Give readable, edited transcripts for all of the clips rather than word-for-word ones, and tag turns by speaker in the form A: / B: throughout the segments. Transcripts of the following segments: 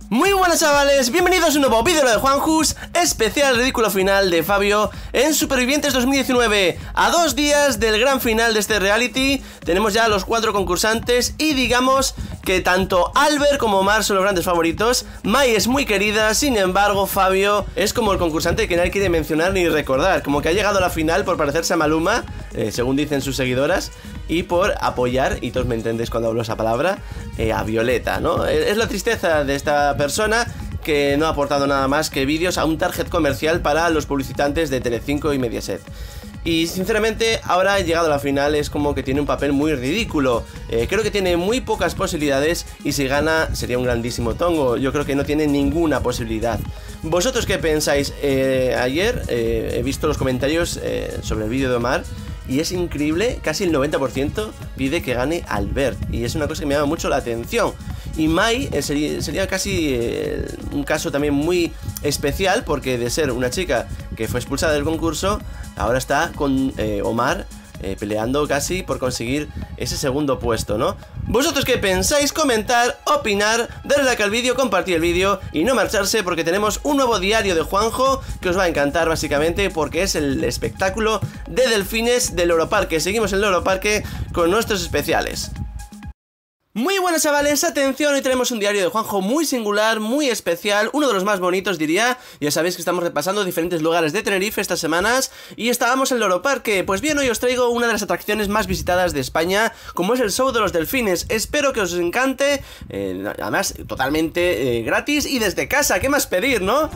A: Muy buenas chavales, bienvenidos a un nuevo vídeo de Juanjus, especial ridículo final de Fabio en Supervivientes 2019. A 2 días del gran final de este reality, tenemos ya a los 4 concursantes y digamos que tanto Albert como Omar son los grandes favoritos. Mai es muy querida, sin embargo Fabio es como el concursante que nadie quiere mencionar ni recordar, como que ha llegado a la final por parecerse a Maluma, según dicen sus seguidoras, y por apoyar, y todos me entendéis cuando hablo esa palabra, a Violeta, ¿no? Es la tristeza de esta persona que no ha aportado nada más que vídeos a un target comercial para los publicitantes de Telecinco y Mediaset. Y sinceramente ahora llegado a la final es como que tiene un papel muy ridículo. Creo que tiene muy pocas posibilidades y si gana sería un grandísimo tongo. Yo creo que no tiene ninguna posibilidad. ¿Vosotros qué pensáis? Ayer he visto los comentarios sobre el vídeo de Omar y es increíble, casi el 90% pide que gane Albert y es una cosa que me llama mucho la atención. Y Mai sería casi un caso también muy especial porque de ser una chica que fue expulsada del concurso, ahora está con Omar peleando casi por conseguir ese segundo puesto, ¿no? ¿Vosotros qué pensáis? Comentar, opinar, darle like al vídeo, compartir el vídeo y no marcharse porque tenemos un nuevo diario de Juanjo que os va a encantar básicamente porque es el espectáculo de delfines del Europarque. Seguimos en el Europarque con nuestros especiales. Muy buenas chavales, atención, hoy tenemos un diario de Juanjo muy singular, muy especial, uno de los más bonitos diría. Ya sabéis que estamos repasando diferentes lugares de Tenerife estas semanas y estábamos en el Europarque. Pues bien, hoy os traigo una de las atracciones más visitadas de España, como es el show de los delfines. Espero que os encante, además totalmente gratis y desde casa, ¿qué más pedir, no?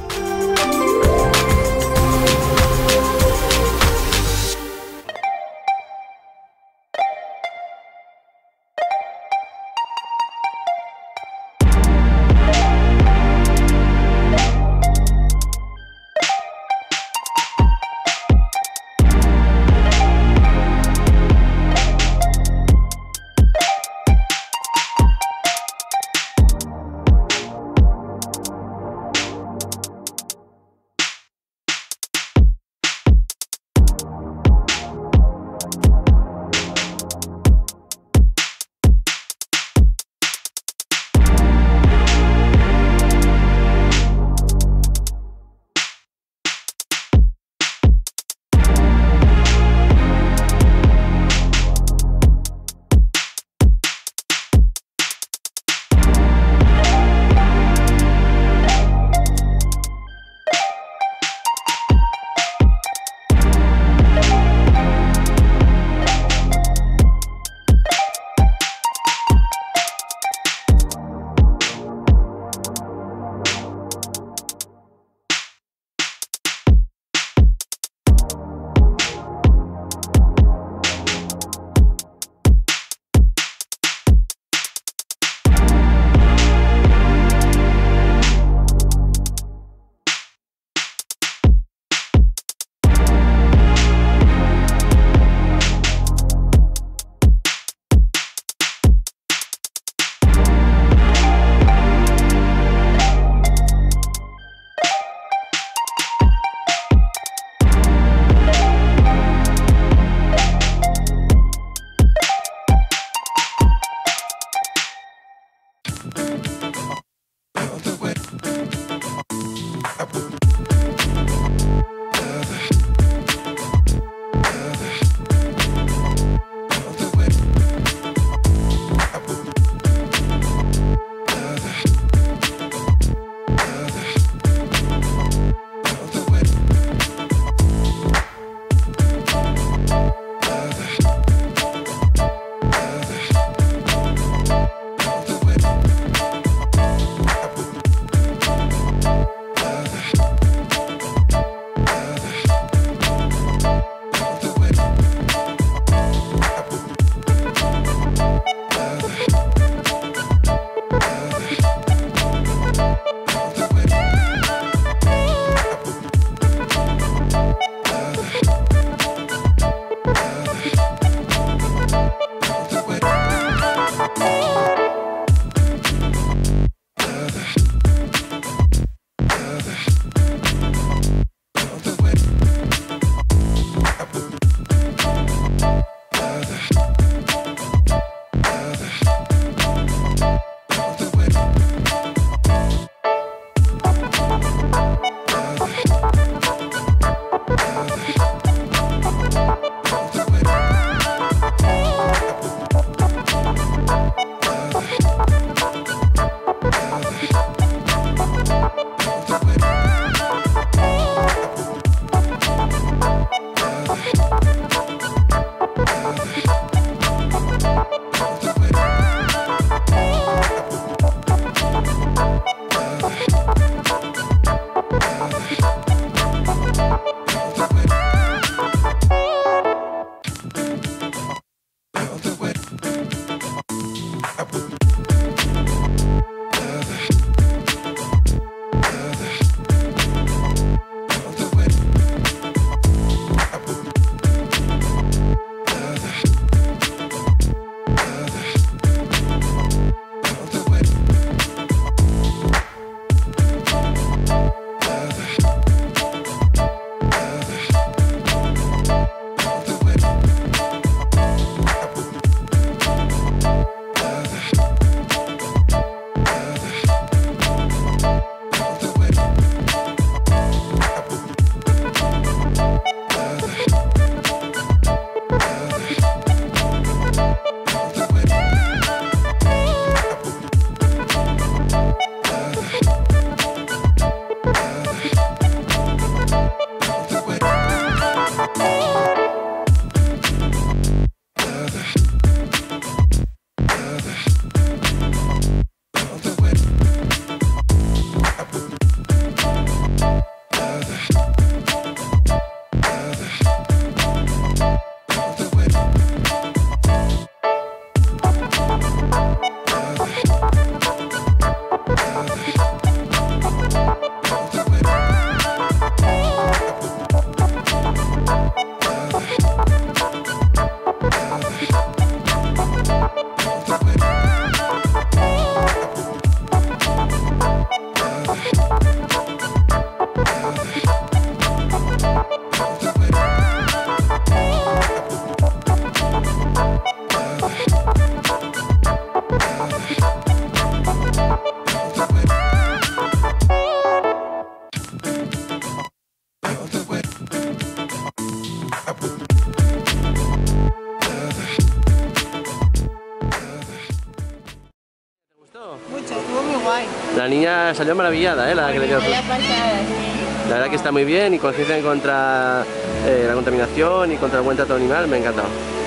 A: la niña salió maravillada, la que le quedó. La verdad que está muy bien y conciencia contra la contaminación y contra el buen trato animal, me ha encantado.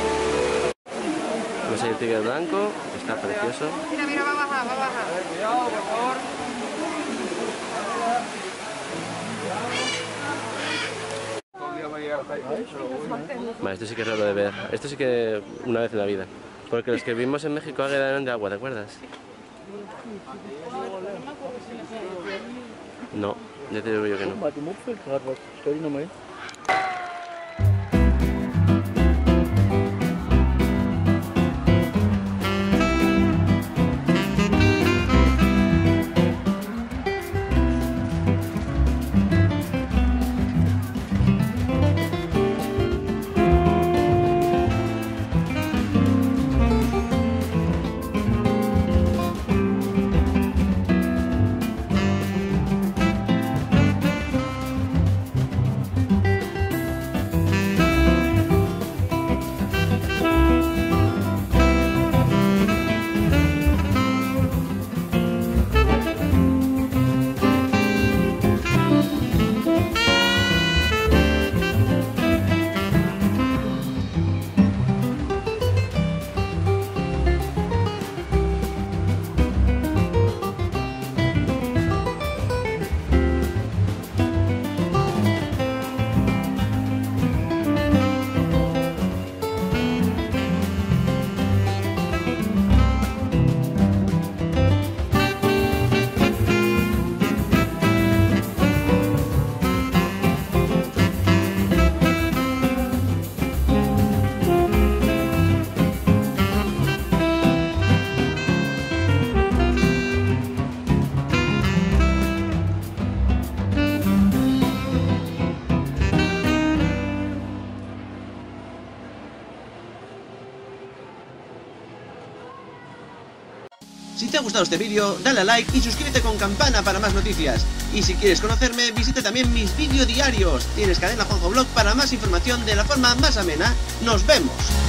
A: Vamos a ir el tigre blanco, que está precioso.
B: Mira, mira, va a bajar, va a bajar. Cuidado, por favor.
A: Vale, esto sí que es raro de ver. Esto sí que una vez en la vida. Porque los que vimos en México eran de agua, ¿te acuerdas? No, ya te digo yo que no.
C: Si te ha gustado este vídeo, dale a like y suscríbete con campana para más noticias. Y si quieres conocerme, visita también mis vídeos diarios. Tienes Cadena Juanjo Blog para más información de la forma más amena. ¡Nos vemos!